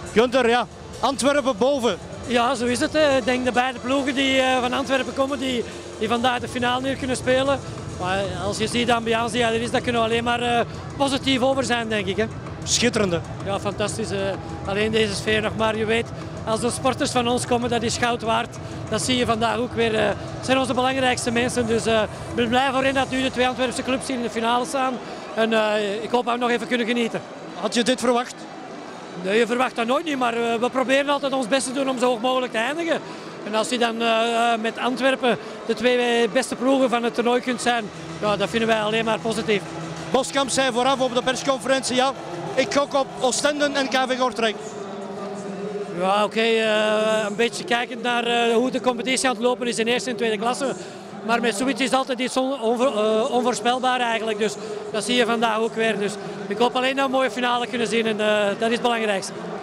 Gunther, ja, Antwerpen boven. Ja, zo is het. Ik denk de beide ploegen die van Antwerpen komen, die vandaag de finale hier kunnen spelen. Maar als je ziet de ambiance die er is, dat kunnen we alleen maar positief over zijn, denk ik. Hè. Schitterende. Ja, fantastisch. Alleen deze sfeer nog maar. Je weet, als de sporters van ons komen, dat is goud waard. Dat zie je vandaag ook weer. Het zijn onze belangrijkste mensen. Dus ik ben blij voor hen dat nu de twee Antwerpse clubs hier in de finale staan. En ik hoop dat we nog even kunnen genieten. Had je dit verwacht? Nee, je verwacht dat nooit niet, maar we proberen altijd ons best te doen om zo hoog mogelijk te eindigen. En als je dan met Antwerpen de twee beste ploegen van het toernooi kunt zijn, ja, dat vinden wij alleen maar positief. Boskamp zei vooraf op de persconferentie, ja, ik gok op Oostende en KV Kortrijk. Ja, oké, een beetje kijkend naar hoe de competitie aan het lopen is in eerste en tweede klasse. Maar met zoiets is altijd iets onvoorspelbaar eigenlijk. Dus dat zie je vandaag ook weer. Dus ik hoop alleen dat we een mooie finale kunnen zien en dat is het belangrijkste.